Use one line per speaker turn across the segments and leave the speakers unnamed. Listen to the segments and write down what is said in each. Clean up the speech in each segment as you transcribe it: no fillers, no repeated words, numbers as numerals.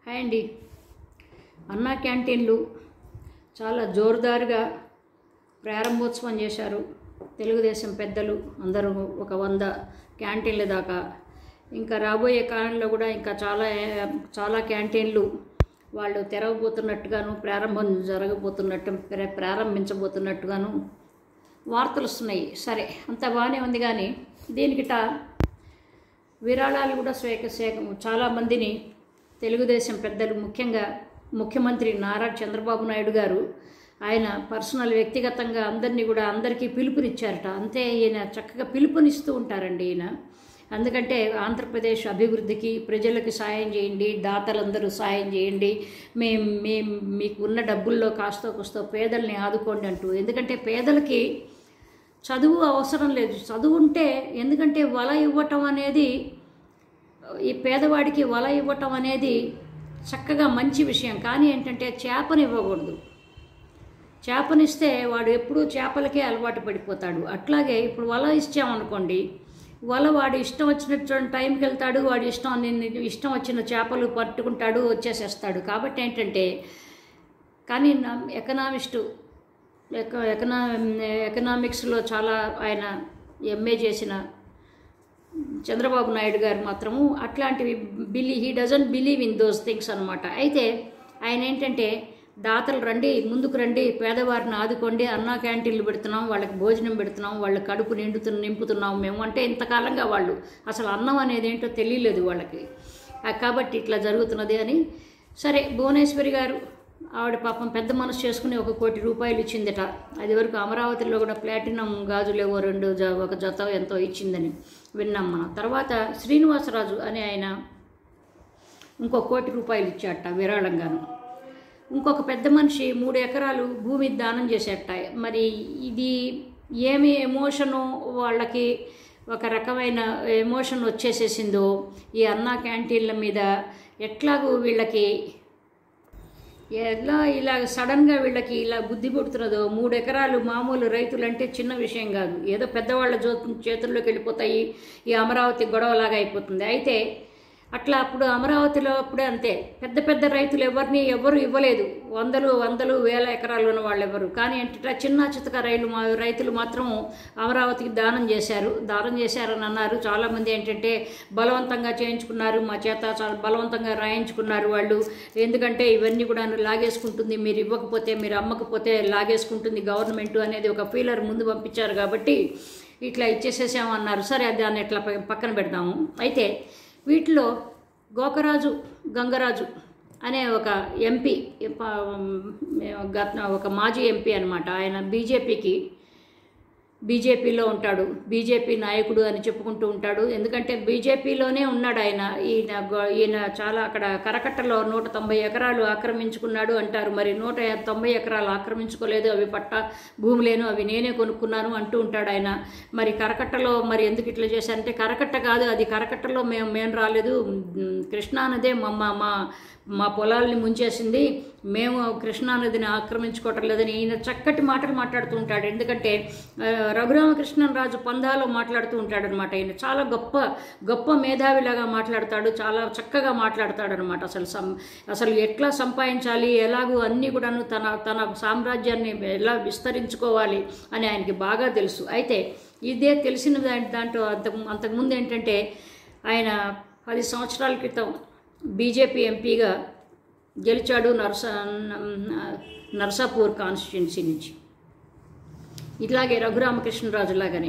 Hi అండి. అన్నా క్యాంటీన్లు చాలా జోరుదారుగా ప్రారంభోత్సవం చేశారు తెలుగుదేశం పెద్దలు అందరూ. ఒక 100 క్యాంటీన్ల దాకా. ఇంకా రాబోయే కాలంలో కూడా ఇంకా చాలా క్యాంటీన్లు వాళ్ళు తెరవబోతున్నట్టుగాను ప్రారంభించబోతున్నట్టుగాను వార్తలు వస్తున్నాయి. సరే, అంత బాగానే ఉంది. కానీ దీనికిట విరాళాలు కూడా చాలామందిని తెలుగుదేశం పెద్దలు, ముఖ్యంగా ముఖ్యమంత్రి నారా చంద్రబాబు నాయుడు గారు ఆయన పర్సనల్ వ్యక్తిగతంగా అందరికీ పిలుపునిచ్చారట. అంతే, ఈయన చక్కగా పిలుపునిస్తూ ఉంటారండి ఈయన. ఎందుకంటే ఆంధ్రప్రదేశ్ అభివృద్ధికి ప్రజలకు సాయం చేయండి, దాతలందరూ సాయం చేయండి, మీకు ఉన్న డబ్బుల్లో కాస్తో కూస్తో పేదల్ని ఆదుకోండి అంటూ. ఎందుకంటే పేదలకి చదువు అవసరం లేదు, చదువు ఉంటే, ఎందుకంటే వల ఇవ్వటం అనేది, ఈ పేదవాడికి వల ఇవ్వటం అనేది చక్కగా మంచి విషయం. కానీ ఏంటంటే చేపని ఇవ్వకూడదు. చేపనిస్తే వాడు ఎప్పుడూ చేపలకే అలవాటు పడిపోతాడు. అట్లాగే ఇప్పుడు వల ఇచ్చామనుకోండి, వల వాడు ఇష్టం వచ్చిన టైంకి వెళ్తాడు, వాడు ఇష్టం వచ్చిన చేపలు పట్టుకుంటాడు, వచ్చేసేస్తాడు. కాబట్టి ఏంటంటే, కానీ ఎకనామిక్స్లో చాలా ఆయన ఎంఏ చేసిన చంద్రబాబు నాయుడు గారు మాత్రము అట్లాంటివి he doesn't believe in those things అనమాట. అయితే ఆయన ఏంటంటే, దాతలు రండి, ముందుకు రండి, పేదవారిని ఆదుకోండి, అన్నా క్యాంటీన్లు పెడుతున్నాం, వాళ్ళకి భోజనం పెడుతున్నాం, వాళ్ళ కడుపు నింపుతున్నాం మేము అంటే. ఇంతకాలంగా వాళ్ళు అసలు అన్నం అనేది ఏంటో తెలియలేదు వాళ్ళకి. కాబట్టి ఇట్లా జరుగుతున్నది అని. సరే, భువనేశ్వరి గారు ఆవిడ పాపం పెద్ద మనసు చేసుకుని 1 కోటి రూపాయలు ఇచ్చిందట. అది వరకు అమరావతిలో కూడా ప్లాటినం గాజులేవో 1 జత ఎంతో ఇచ్చిందని విన్నాం మనం. తర్వాత శ్రీనివాసరాజు అని ఆయన ఇంకో 1 కోటి రూపాయలు ఇచ్చాట విరాళంగాను. ఇంకొక పెద్ద మనిషి 3 ఎకరాలు భూమి దానం చేసేట. మరి ఇది ఏమి ఎమోషను, వాళ్ళకి ఒక రకమైన ఎమోషన్ వచ్చేసేసిందో ఈ అన్నా క్యాంటీన్ల మీద. ఎట్లాగూ వీళ్ళకి ఇలా సడన్గా వీళ్ళకి ఇలా బుద్ధి పుడుతున్నదో. 3 ఎకరాలు మామూలు రైతులంటే చిన్న విషయం కాదు, ఏదో పెద్దవాళ్ళ చేతుల్లోకి వెళ్ళిపోతాయి. ఈ అమరావతి గొడవలాగా అయిపోతుంది. అయితే అట్లా అప్పుడు అమరావతిలో అప్పుడే అంతే, పెద్ద రైతులు ఎవరు ఇవ్వలేదు. వందలు వేల ఎకరాలు ఉన్న వాళ్ళు ఎవరు. కానీ ఏంటంటే చిన్న చితక రైతులు మాత్రం అమరావతికి దానం చేశారని అన్నారు. చాలామంది ఏంటంటే బలవంతంగా చేయించుకున్నారు, మా చేత చాలా బలవంతంగా రాయించుకున్నారు వాళ్ళు. ఎందుకంటే ఇవన్నీ కూడా లాగేసుకుంటుంది, మీరు ఇవ్వకపోతే, మీరు అమ్మకపోతే లాగేసుకుంటుంది గవర్నమెంట్ అనేది ఒక ఫీలర్ ముందు పంపించారు. కాబట్టి ఇట్లా ఇచ్చేసేసామన్నారు. సరే, దాన్ని ఎట్లా పక్కన పెడదాము. అయితే వీటిలో గోకరాజు గంగరాజు అనే ఒక ఎంపీ, ఒక మాజీ ఎంపీ అనమాట. ఆయన బీజేపీలో ఉంటాడు, బీజేపీ నాయకుడు అని చెప్పుకుంటూ ఉంటాడు. ఎందుకంటే బీజేపీలోనే ఉన్నాడు ఆయన. ఈయన చాలా అక్కడ కరకట్టలో 190 ఎకరాలు ఆక్రమించుకున్నాడు అంటారు. మరి 190 ఎకరాలు ఆక్రమించుకోలేదు, అవి భూములేను, అవి నేనే కొనుక్కున్నాను అంటూ ఉంటాడు ఆయన. మరి కరకట్టలో మరి ఎందుకు ఇట్లా చేశారంటే, కరకట్ట కాదు అది, కరకట్టలో మేము రాలేదు, కృష్ణానదే మా పొలాల్ని ముంచేసింది, మేము కృష్ణానదిని ఆక్రమించుకోవటం లేదని ఈయన చక్కటి మాటలు మాట్లాడుతూ ఉంటాడు. ఎందుకంటే రఘురామకృష్ణరాజు పందాలో మాట్లాడుతూ ఉంటాడు అనమాట. ఈయన చాలా గొప్ప మేధావిలాగా మాట్లాడతాడు, చాలా చక్కగా మాట్లాడతాడు అనమాట. అసలు ఎట్లా సంపాదించాలి, ఎలాగూ అన్నీ కూడాను తన సామ్రాజ్యాన్ని ఎలా విస్తరించుకోవాలి అని ఆయనకి బాగా తెలుసు. అయితే ఇదే తెలిసిన దాంట్లో అంతకుముందు ఏంటంటే, ఆయన 10 సంవత్సరాల క్రితం బీజేపీ ఎంపీగా గెలిచాడు నర్సాపూర్ కాన్స్టిట్యున్సీ నుంచి. ఇట్లాగే రఘురామకృష్ణరాజు లాగానే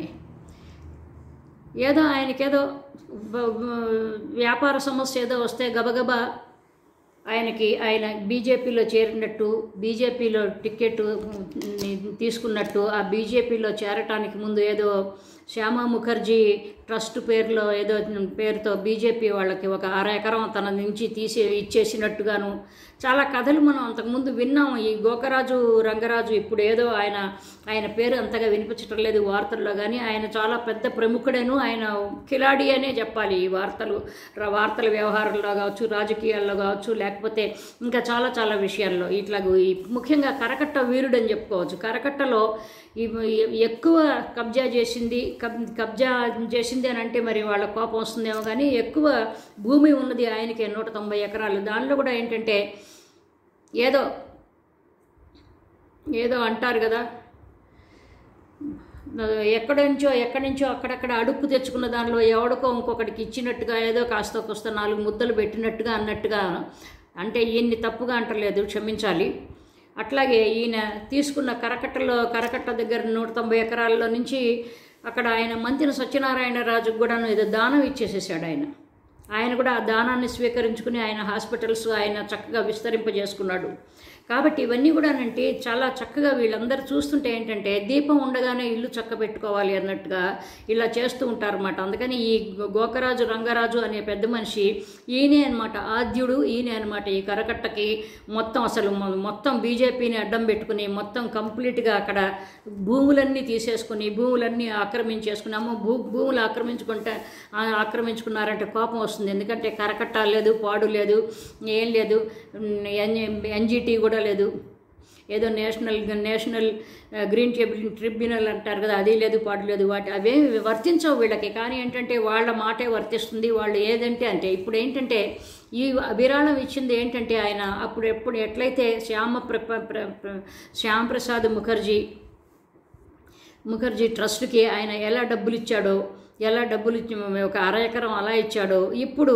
ఆయనకేదో వ్యాపార సమస్య ఏదో వస్తే గబగబా ఆయన బీజేపీలో చేరినట్టు, బీజేపీలో టికెట్ తీసుకున్నట్టు, ఆ బీజేపీలో చేరటానికి ముందు ఏదో శ్యామా ముఖర్జీ ట్రస్ట్ పేరుతో బీజేపీ వాళ్ళకి 1/2 ఎకరం తన నుంచి ఇచ్చేసినట్టుగాను చాలా కథలు మనం అంతకుముందు విన్నాము. ఈ గోకరాజు రంగరాజు ఇప్పుడు ఏదో ఆయన పేరు అంతగా వినిపించటం లేదు వార్తల్లో. కానీ ఆయన చాలా పెద్ద ప్రముఖుడేను, ఆయన కిలాడి అనే చెప్పాలి. ఈ వార్తల వ్యవహారంలో కావచ్చు, రాజకీయాల్లో కావచ్చు, లేకపోతే ఇంకా చాలా విషయాల్లో ఇట్లాగూ ముఖ్యంగా కరకట్ట వీరుడని చెప్పుకోవచ్చు. కరకట్టలో ఎక్కువ కబ్జా చేసింది, కబ్జా చేసింది అని అంటే మరి వాళ్ళ కోపం వస్తుందేమో, కానీ ఎక్కువ భూమి ఉన్నది ఆయనకే 190 ఎకరాలు. దానిలో కూడా ఏంటంటే ఏదో ఏదో అంటారు కదా, ఎక్కడి నుంచో అక్కడక్కడ అడుక్కు తెచ్చుకున్న దానిలో ఎవడికో ఇంకొకటికి ఇచ్చినట్టుగా, ఏదో కాస్త కొస్త 4 ముద్దలు పెట్టినట్టుగా అన్నట్టుగా, అంటే ఈయన్ని తప్పుగా అంటలేదు, క్షమించాలి. అట్లాగే ఈయన తీసుకున్న కరకట్ట దగ్గర 190 ఎకరాల్లో నుంచి అక్కడ ఆయన మంత్రి సత్యనారాయణ రాజుకు కూడా ఏదో దానం ఇచ్చేసేసాడు. ఆయన కూడా ఆ దానాన్ని స్వీకరించుకుని ఆయన హాస్పిటల్స్ ఆయన చక్కగా విస్తరింపజేసుకున్నాడు. కాబట్టి ఇవన్నీ కూడా అంటే చాలా చక్కగా వీళ్ళందరూ చూస్తుంటే ఏంటంటే దీపం ఉండగానే ఇల్లు చక్క పెట్టుకోవాలి అన్నట్టుగా ఇలా చేస్తూ ఉంటారన్నమాట. అందుకని ఈ గోకరాజు రంగరాజు అనే పెద్ద మనిషి ఈయనే అనమాట, ఆద్యుడు ఈయనే అనమాట. ఈ కరకట్టకి మొత్తం బీజేపీని అడ్డం పెట్టుకుని మొత్తం కంప్లీట్గా అక్కడ భూములన్నీ తీసేసుకుని భూములన్నీ ఆక్రమించేసుకుని, భూములు ఆక్రమించుకున్నారంటే కోపం వస్తుంది. ఎందుకంటే కరకట్ట లేదు, పాడు లేదు, ఏం లేదు, ఎన్జిటి కూడా లేదు, ఏదో నేషనల్ గ్రీన్ ట్రిబ్యునల్ అంటారు కదా, అది లేదు, పాడు లేదు, అవే వర్తించవు వీళ్ళకి. కానీ ఏంటంటే వాళ్ళ మాటే వర్తిస్తుంది. వాళ్ళు ఏదంటే అంటే ఇప్పుడు ఏంటంటే ఈ విరాళం ఇచ్చింది ఏంటంటే ఆయన ఎప్పుడు ఎట్లయితే శ్యాంప్రసాద్ ముఖర్జీ ట్రస్ట్కి ఆయన ఎలా డబ్బులు ఇచ్చాడో, ఒక 1/2 ఎకరం అలా ఇచ్చాడో, ఇప్పుడు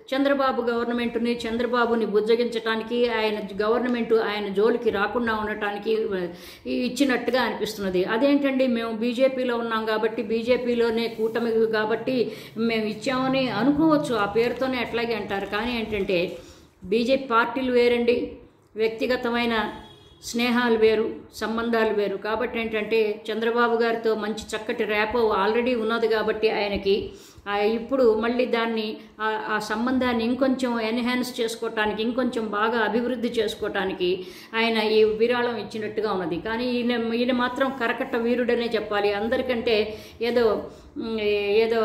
చంద్రబాబుని బుజ్జగించడానికి ఆయన జోలికి రాకుండా ఉండటానికి ఇచ్చినట్టుగా అనిపిస్తున్నది. అదేంటండి, మేము బీజేపీలో ఉన్నాం కాబట్టి, బీజేపీలోనే కూటమి కాబట్టి మేము ఇచ్చామని అనుకోవచ్చు, ఆ పేరుతోనే అట్లాగే అంటారు. కానీ ఏంటంటే బీజేపీ పార్టీలు వేరండి, వ్యక్తిగతమైన స్నేహాలు వేరు, సంబంధాలు వేరు. కాబట్టి ఏంటంటే చంద్రబాబు గారితో మంచి చక్కటి ర్యాపో ఆల్రెడీ ఉన్నది కాబట్టి ఆయనకి ఇప్పుడు మళ్ళీ దాన్ని ఆ సంబంధాన్ని ఇంకొంచెం ఎన్హాన్స్ చేసుకోవటానికి, ఇంకొంచెం బాగా అభివృద్ధి చేసుకోవటానికి ఆయన ఈ విరాళం ఇచ్చినట్టుగా ఉన్నది. కానీ ఈయన మాత్రం కరకట్ట వీరుడనే చెప్పాలి. అందరికంటే ఏదో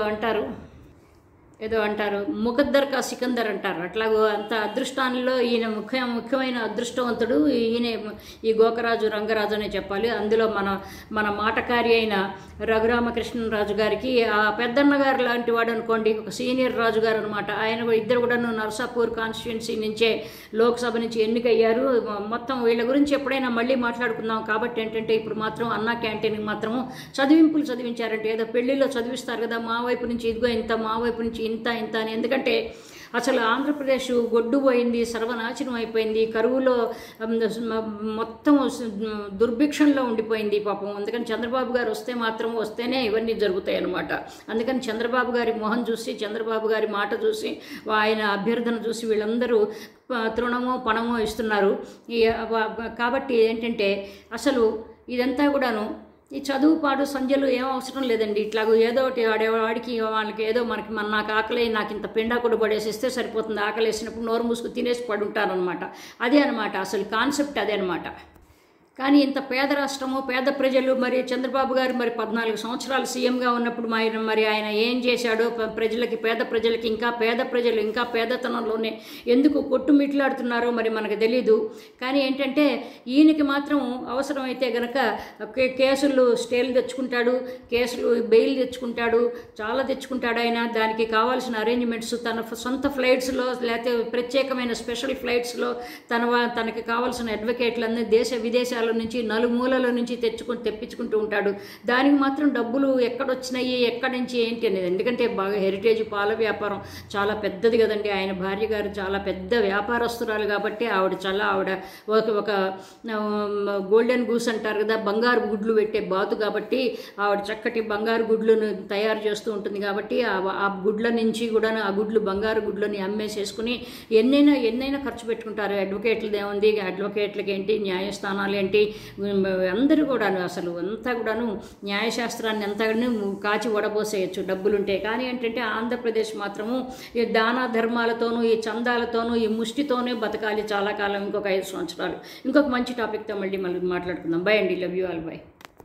అంటారు ముఖద్దర్ కా సికందర్ అంటారు. అట్లాగో అంత అదృష్టాల్లో ఈయన ముఖ్యమైన అదృష్టవంతుడు ఈ గోకరాజు రంగరాజు అనే చెప్పాలి. అందులో మన మాటకారి అయిన రఘురామకృష్ణరాజు గారికి ఆ పెద్దన్న గారు లాంటి వాడు అనుకోండి, ఒక సీనియర్ రాజుగారు అనమాట. ఆయన ఇద్దరు కూడా నర్సాపూర్ కాన్స్టిట్యున్సీ నుంచే లోక్సభ నుంచి ఎన్నికయ్యారు. మొత్తం వీళ్ళ గురించి ఎప్పుడైనా మళ్ళీ మాట్లాడుకుందాం. కాబట్టి ఏంటంటే ఇప్పుడు మాత్రం అన్నా క్యాంటీన్కి మాత్రము చదివించారంటే, ఏదో పెళ్లిలో చదివిస్తారు కదా, మా వైపు నుంచి ఇదిగో ఇంత, మా వైపు నుంచి ఇంత అని. ఎందుకంటే అసలు ఆంధ్రప్రదేశ్ గొడ్డుపోయింది, సర్వనాశనం అయిపోయింది, కరువులో మొత్తం దుర్భిక్షంలో ఉండిపోయింది పాపం. అందుకని చంద్రబాబు గారు వస్తేనే ఇవన్నీ జరుగుతాయి అన్నమాట. అందుకని చంద్రబాబు గారి మొహం చూసి, చంద్రబాబు గారి మాట చూసి, ఆయన అభ్యర్థన చూసి వీళ్ళందరూ తృణమో పణమో ఇస్తున్నారు. కాబట్టి ఏంటంటే అసలు ఇదంతా కూడాను ఈ చదువు పాడు సంధ్యలు ఏం అవసరం లేదండి. ఇట్లాగూ ఏదో ఒకటి వాడికి వాళ్ళకి ఏదో నాకు ఆకలి, నాకు ఇంత పిండా కూడా పడేసిస్తే సరిపోతుంది. ఆకలి వేసినప్పుడు నోరు మూసుకు తినేసి పడుంటారనమాట. అదే అనమాట అసలు కాన్సెప్ట్, అదే అనమాట. కానీ ఇంత పేద రాష్ట్రము, పేద ప్రజలు, మరి చంద్రబాబు గారు 14 సంవత్సరాలు సీఎంగా ఉన్నప్పుడు మరి ఆయన ఏం చేశాడో పేద ప్రజలకి ఇంకా పేదతనంలోనే ఎందుకు కొట్టుమిట్లాడుతున్నారో మరి మనకు తెలీదు. కానీ ఏంటంటే ఈయనకి మాత్రం అవసరమైతే గనక కేసులు స్టేలు తెచ్చుకుంటాడు, బెయిల్ తెచ్చుకుంటాడు, చాలా తెచ్చుకుంటాడు ఆయన. దానికి కావాల్సిన అరేంజ్మెంట్స్ తన సొంత ఫ్లైట్స్లో లేకపోతే ప్రత్యేకమైన స్పెషల్ ఫ్లైట్స్లో తనకి కావాల్సిన అడ్వకేట్లన్నీ దేశ విదేశాల నుంచి నలుమూలల నుంచి తెప్పించుకుంటూ ఉంటాడు. దానికి మాత్రం డబ్బులు ఎక్కడొచ్చినాయి, ఎక్కడి నుంచి ఏంటి అనేది. ఎందుకంటే బాగా హెరిటేజ్ పాల వ్యాపారం చాలా పెద్దది కదండి. ఆయన భార్య గారు చాలా పెద్ద వ్యాపారస్తురాలు కాబట్టి ఆవిడ ఒక గోల్డెన్ గూస్ అంటారు కదా, బంగారు గుడ్లు పెట్టే బాతు కాబట్టి ఆవిడ చక్కటి బంగారు గుడ్లను తయారు చేస్తూ ఉంటుంది. కాబట్టి ఆ గుడ్ల నుంచి కూడా ఆ బంగారు గుడ్లని అమ్మేసేసుకుని ఎన్నైనా ఖర్చు పెట్టుకుంటారు. అడ్వకేట్లది ఏముంది, అడ్వకేట్లకి ఏంటి, న్యాయస్థానాలు ఏంటి, అందరూ కూడాను అసలు అంతా కూడాను న్యాయశాస్త్రాన్ని అంతా కాచి వడబోసేయచ్చు డబ్బులుంటే. కానీ ఏంటంటే ఆంధ్రప్రదేశ్ మాత్రము ఈ దాన ధర్మాలతోనూ, ఈ చందాలతోనూ, ఈ ముష్టితోనే బతకాలి చాలా కాలం, ఇంకొక 5 సంవత్సరాలు. ఇంకొక మంచి టాపిక్తో మళ్ళీ మాట్లాడుకుందాం. బై అండి, లవ్ యూ ఆల్, బై.